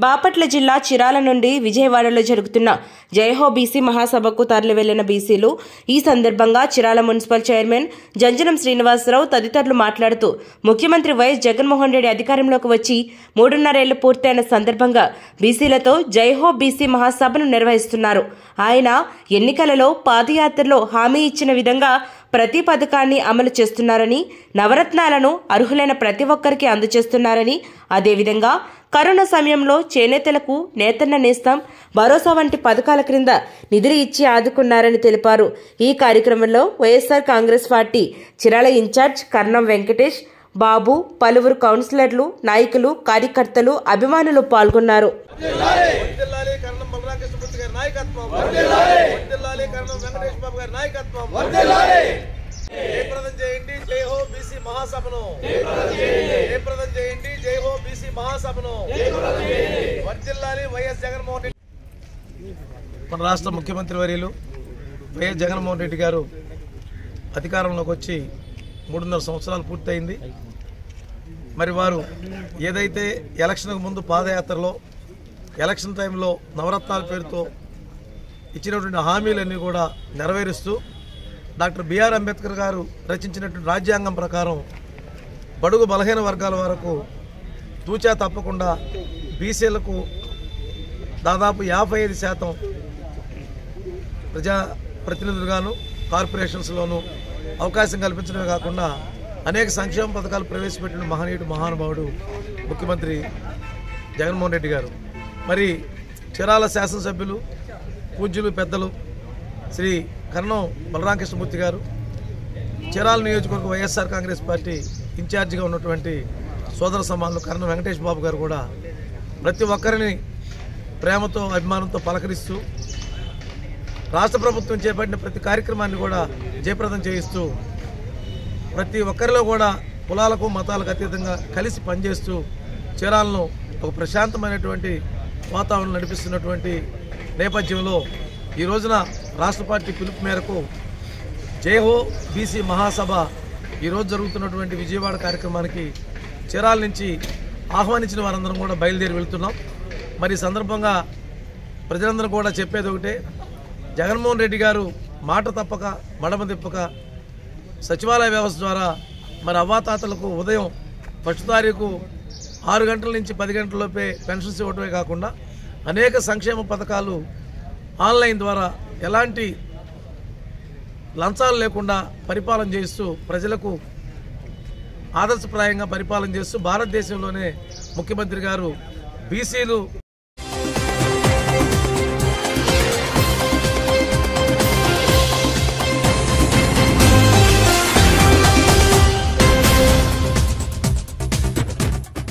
బాపట్ల జిల్లా చిరాల నుండి విజయవాడలో జరుగుతున్న జయహో బీసీ మహాసభకు తరలి వెళ్లిన బీసీలు ఈ సందర్భంగా చిరాల మున్సిపల్ చైర్మన్ జంజనం శ్రీనివాసరావు తదితరులు మాట్లాడుతూ ముఖ్యమంత్రి వైఎస్ జగన్మోహన్ రెడ్డి అధికారంలోకి వచ్చి 3.5 ఏళ్లు పూర్తయిన సందర్భంగా బీసీలతో జయహో బీసీ మహాసభను నిర్వహిస్తున్నారు. ఆయన ఎన్నికలలో పాదయాత్రలో హామీ ఇచ్చిన విధంగా ప్రతి పథకాన్ని అమలు చేస్తున్నారని, నవరత్నాలను అర్హులైన ప్రతి ఒక్కరికి అందజేస్తున్నారని, అదేవిధంగా కరోనా సమయంలో చేనేతలకు నేతన్న నేస్తం, భరోసా వంటి పథకాల క్రింద నిధులు ఇచ్చి ఆదుకున్నారని తెలిపారు. ఈ కార్యక్రమంలో YSR Congress party Chirala incharge Karnam Venkatesh Babu, పలువురు కౌన్సిలర్లు, నాయకులు, కార్యకర్తలు, అభిమానులు పాల్గొన్నారు. మన రాష్ట్ర ముఖ్యమంత్రి వర్యులు వైఎస్ జగన్మోహన్ రెడ్డి గారు అధికారంలోకి వచ్చి 3.5 సంవత్సరాలు పూర్తయింది. మరి వారు ఏదైతే ఎలక్షన్కు ముందు పాదయాత్రలో ఎలక్షన్ టైంలో నవరత్నాల పేరుతో ఇచ్చినటువంటి హామీలన్నీ కూడా నెరవేరుస్తూ డాక్టర్ బిఆర్ అంబేద్కర్ గారు రచించినటువంటి రాజ్యాంగం ప్రకారం బడుగు బలహీన వర్గాల వరకు తూచా తప్పకుండా బీసీలకు దాదాపు 55% ప్రజాప్రతినిధులుగాను కార్పొరేషన్స్లోనూ అవకాశం కల్పించడమే కాకుండా అనేక సంక్షేమ పథకాలు ప్రవేశపెట్టిన మహానుభావుడు ముఖ్యమంత్రి జగన్మోహన్ రెడ్డి గారు. మరి చిరాల శాసనసభ్యులు పూజ్యులు పెద్దలు శ్రీ కర్ణం బలరామకృష్ణమూర్తి గారు, చిరాల నియోజకవర్గ వైఎస్ఆర్ కాంగ్రెస్ పార్టీ ఇన్ఛార్జిగా ఉన్నటువంటి సోదర సమానులు కర్ణం వెంకటేష్ బాబు గారు కూడా ప్రతి ఒక్కరిని ప్రేమతో అభిమానంతో పలకరిస్తూ రాష్ట్ర ప్రభుత్వం చేపట్టిన ప్రతి కార్యక్రమాన్ని కూడా జయప్రదం చేయిస్తూ ప్రతి ఒక్కరిలో కూడా కులాలకు మతాలకు అతీతంగా కలిసి పనిచేస్తూ చీరాలను ఒక ప్రశాంతమైనటువంటి వాతావరణం నడిపిస్తున్నటువంటి నేపథ్యంలో ఈ రోజున రాష్ట్ర పార్టీ పిలుపు మేరకు జయహో బీసీ మహాసభ ఈరోజు జరుగుతున్నటువంటి విజయవాడ కార్యక్రమానికి చీరాల నుంచి ఆహ్వానించిన వారందరం కూడా బయలుదేరి వెళ్తున్నాం. మరి సందర్భంగా ప్రజలందరూ కూడా చెప్పేది ఒకటే, జగన్మోహన్ రెడ్డి గారు మాట తప్పక మడమ తిప్పక సచివాలయ వ్యవస్థ ద్వారా మరి అవ్వాతాతలకు ఉదయం 1 తారీఖు 6 గంటల నుంచి 10 గంటలలోపే పెన్షన్స్ ఇవ్వడమే కాకుండా అనేక సంక్షేమ పథకాలు ఆన్లైన్ ద్వారా ఎలాంటి లంచాలు లేకుండా పరిపాలన చేస్తూ ప్రజలకు ఆదర్శప్రాయంగా పరిపాలన చేస్తూ భారతదేశంలోనే ముఖ్యమంత్రి గారు బీసీలు